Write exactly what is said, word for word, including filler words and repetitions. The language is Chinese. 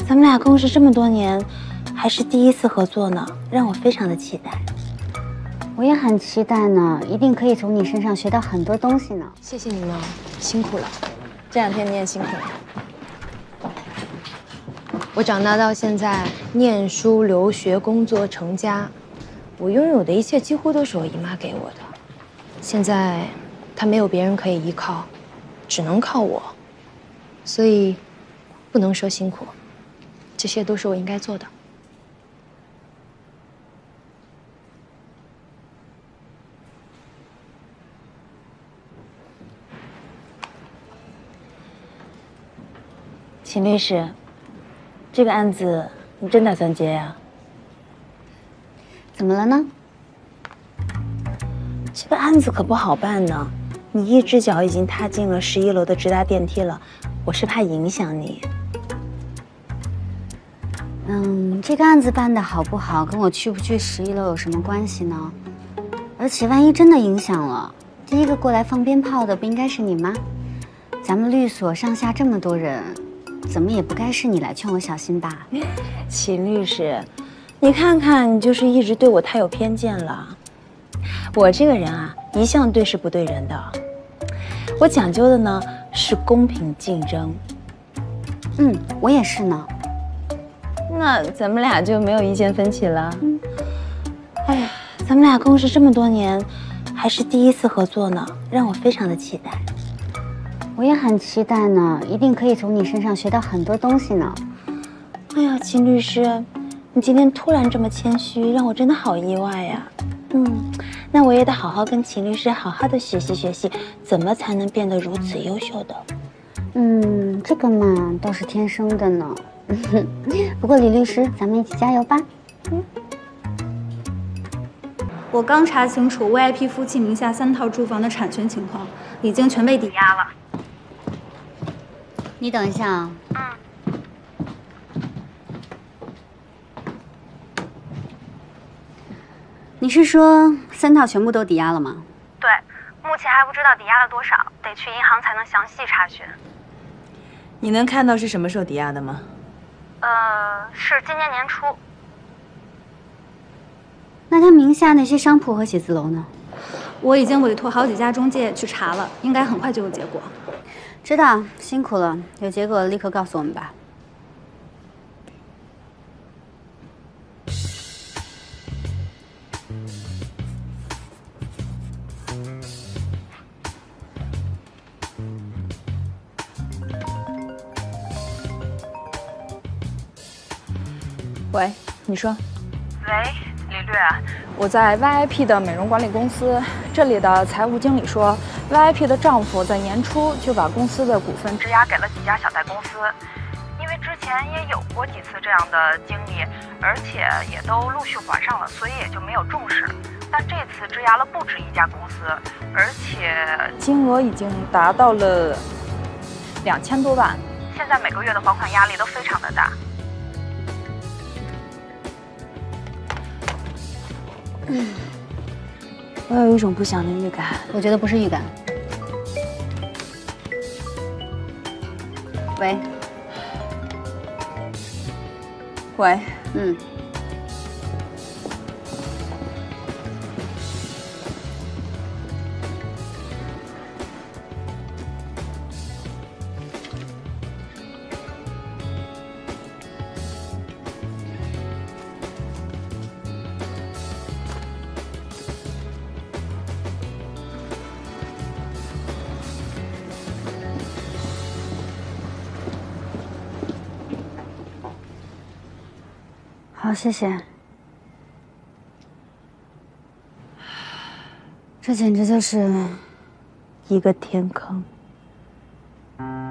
咱们俩共事这么多年，还是第一次合作呢，让我非常的期待。 我也很期待呢，一定可以从你身上学到很多东西呢。 谢谢你们，辛苦了。这两天你也辛苦了。我长大到现在，念书、留学、工作、成家，我拥有的一切几乎都是我姨妈给我的。现在，她没有别人可以依靠，只能靠我，所以不能说辛苦，这些都是我应该做的。 秦律师，这个案子你真打算接呀？ 怎么了呢？ 这个案子可不好办呢。你一只脚已经踏进了十一楼的直达电梯了，我是怕影响你。 嗯，这个案子办得好不好，跟我去不去十一楼有什么关系呢？而且万一真的影响了，第一个过来放鞭炮的不应该是你吗？咱们律所上下这么多人，怎么也不该是你来劝我小心吧？ 秦律师，你看看，你就是一直对我太有偏见了。我这个人啊，一向对事不对人的。我讲究的呢是公平竞争。 嗯，我也是呢。 那咱们俩就没有意见分歧了。嗯。哎呀，咱们俩共事这么多年，还是第一次合作呢，让我非常的期待。 我也很期待呢，一定可以从你身上学到很多东西呢。 哎呀，秦律师，你今天突然这么谦虚，让我真的好意外呀。嗯，那我也得好好跟秦律师好好的学习学习，怎么才能变得如此优秀的。 嗯，这个嘛倒是天生的呢。不过李律师，咱们一起加油吧。嗯。 我刚查清楚 V I P 夫妻名下三套住房的产权情况，已经全被抵押了。 你等一下啊。 嗯。 你是说三套全部都抵押了吗？ 对，目前还不知道抵押了多少，得去银行才能详细查询。 你能看到是什么时候抵押的吗？ 呃，是今年年初。 那他名下那些商铺和写字楼呢？ 我已经委托好几家中介去查了，应该很快就有结果。 知道，辛苦了，有结果立刻告诉我们吧。 喂，你说。 喂，李律，我在 V I P 的美容管理公司，这里的财务经理说 ，V I P 的丈夫在年初就把公司的股份质押给了几家小贷公司，因为之前也有过几次这样的经历，而且也都陆续还上了，所以也就没有重视。但这次质押了不止一家公司，而且金额已经达到了两千多万，现在每个月的还款压力都非常的大。 嗯，我有一种不祥的预感。 我觉得不是预感。喂， 喂， 嗯，好，谢谢。这简直就是一个天坑。